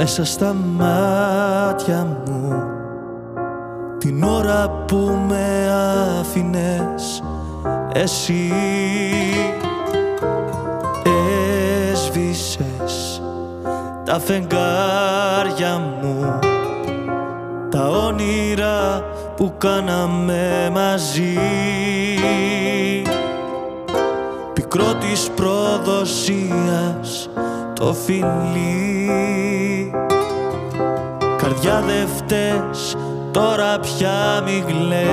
μέσα στα μάτια μου την ώρα που με άφηνες εσύ. Έσβησες τα φεγγάρια μου, τα όνειρα που κάναμε μαζί, πικρό της προδοσίας το φιλί. Καρδιά δε φταίς, τώρα πια μη κλαις.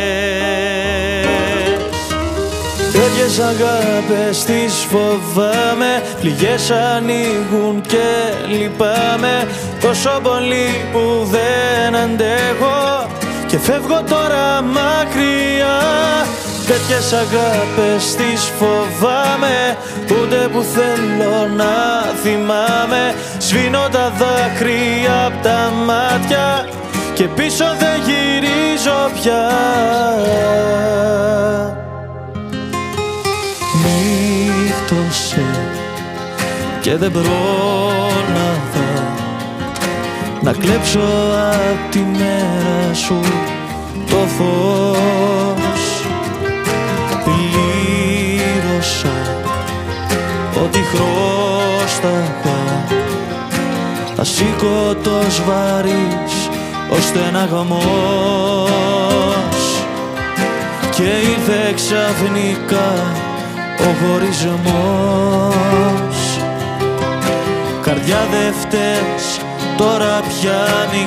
Τέτοιες αγάπες τις φοβάμαι, πληγές ανοίγουν και λυπάμαι τόσο πολύ που δεν αντέχω και φεύγω τώρα μακριά. Τέτοιες αγάπες τις φοβάμαι, ούτε που θέλω να θυμάμαι. Σβήνω τα δάκρυα απ' τα μάτια και πίσω δεν γυρίζω πια. Νύχτωσε και δεν πρόλαβα να κλέψω απ' τη μέρα σου το φως. Πλήρωσα ό,τι χρώσταγα, ασήκωτος βαρύς ο στεναγμός, και ήρθε ξαφνικά ο χωρισμός. Καρδιά δε φταίς, τώρα πια μη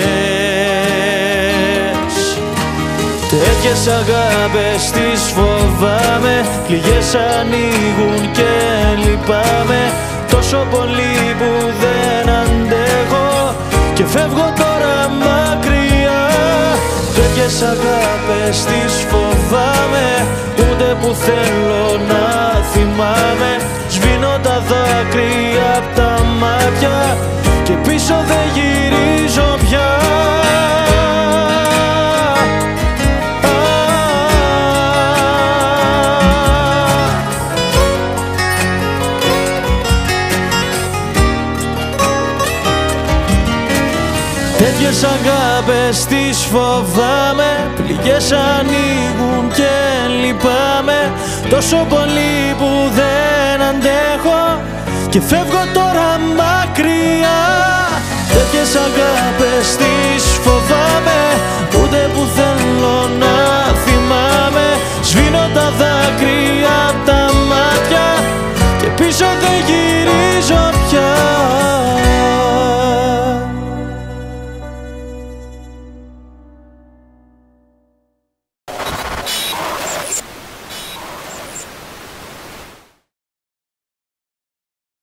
κλαις. Τέτοιες αγάπες τις φοβάμαι, πληγές ανοίγουν και λυπάμαι τόσο πολύ που δεν αντέχω και φεύγω τώρα μακριά. Τέτοιες αγάπες τις φοβάμαι, ούτε που θέλω να θυμάμαι. Σβήνω τα δάκρυα απ' τα μάτια και πίσω δεν γυρίζω πια. Τέτοιες αγάπες τις φοβάμαι, πληγές ανοίγουν και λυπάμαι τόσο πολύ που δεν αντέχω και φεύγω τώρα μακριά. Τέτοιες αγάπες τις